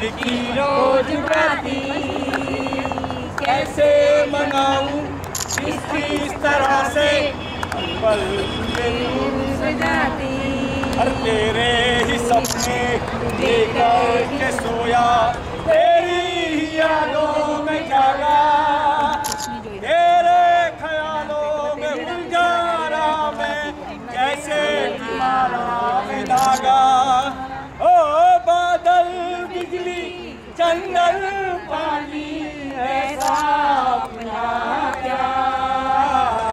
ईद की रोज राती कैसे मनाऊं किस तरह से पल सजाती हर तेरे ही सपने लेकर के सोया तेरी ही यादों में जागा तेरे ख्यालों में उलझा रहा मैं कैसे तुम्हारा में धागा ओ बादल बिजली चंदन